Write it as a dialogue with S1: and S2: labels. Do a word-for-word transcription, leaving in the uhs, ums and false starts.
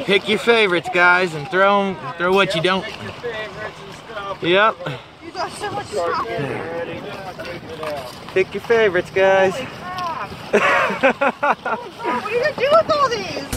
S1: Pick your favorites, guys, and throw them. Throw what you don't. Yep.
S2: You got so much stuff.
S1: Pick your favorites, guys.
S2: Holy crap. What are you gonna do with all these?